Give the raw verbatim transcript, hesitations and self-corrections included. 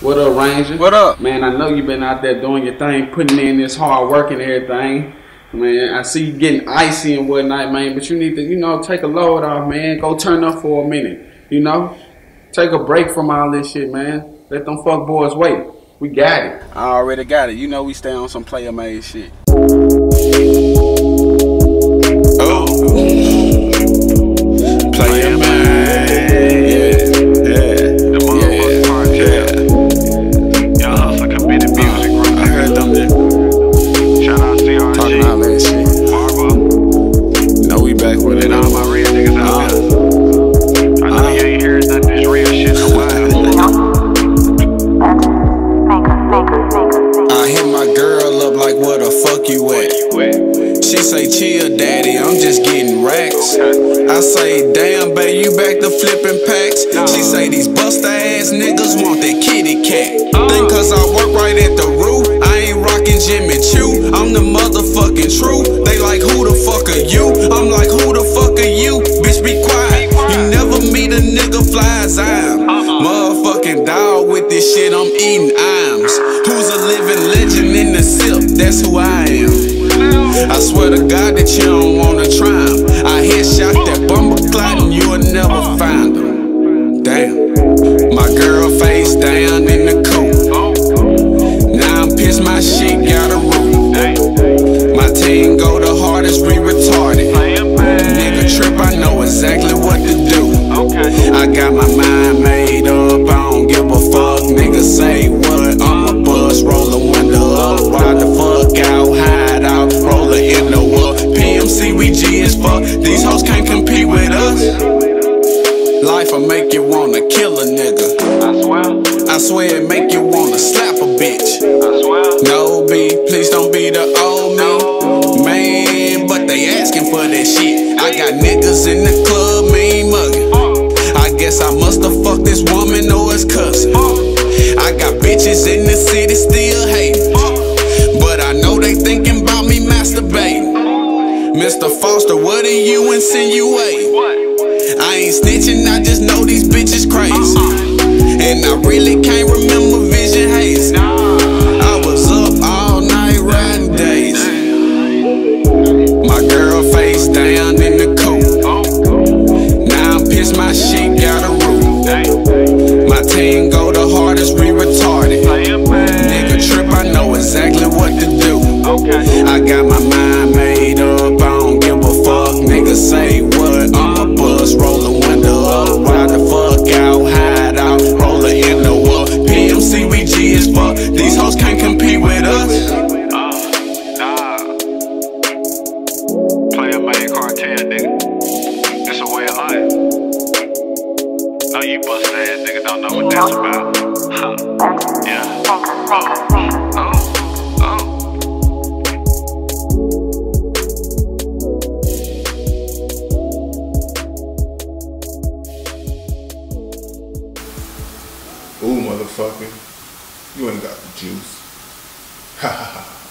What up, Ranger? What up? Man, I know you been out there doing your thing, putting in this hard work and everything. Man, I see you getting icy and whatnot, man, but you need to, you know, take a load off, man. Go turn up for a minute, you know? Take a break from all this shit, man. Let them fuck boys wait. We got it. I already got it. You know we stay on some player-made shit. Oh. She say, chill, daddy, I'm just getting racks. I say, damn, babe, you back to flipping packs. She say, these buster ass niggas want that kitty cat. Think cause I work right at the roof, I ain't rocking Jimmy Choo. I'm the motherfucking truth. They like, who the fuck are you? I'm like, who the fuck are you? Bitch, be quiet. You never meet a nigga fly as I am. Motherfucking dog with this shit, I'm eating iams. Who's a living legend in the sip? That's who I am. I swear to God that you don't wanna try him. I headshot that bumper clot and you'll never find him. Damn. My girl face down in the coop. Now I'm pissed, my shit got a roof. My team go the hardest, we retarded. Nigga trip, I know exactly what to do. I got my mind made up, I don't give a fuck. Nigga say what, I'm a bus, roll the window up. Ride the fuck out, hide out, roll the endo up. P M C, we G as fuck, these hoes can't compete with us. Life will make you wanna kill a nigga. I swear. I swear it make you wanna slap a bitch. I swear. No B, please don't be the old me. Man, but they asking for that shit. I got niggas in the club, mean mugging. I guess I musta fucked this woman or his cousin. I got bitches in the city still hating, but I know they thinking about me masturbating. Mister Foster, what are you insinuating? I ain't snitching, I just know these bitches crazy. And I really can't remember vision hazy. I was up all night riding days. My girl face down in the coop. Now I'm pissed, my shit got a roof. My team go the hardest, we retarded. Nigga trip, I know exactly what to do. I got my mind made up, I don't give a fuck. Nigga say what, I'm a bus, roll the window up. Ride the fuck out, hide out, roll the endo up. P M C, we G as fuck, these hoes can't compete with us. Uh, nah. Player made cartel, nigga. It's a way of life. No, you bust ass nigga don't know what that's about. Huh. Yeah. Oh. Oh. Ooh, motherfucker, you ain't got the juice. Ha ha ha.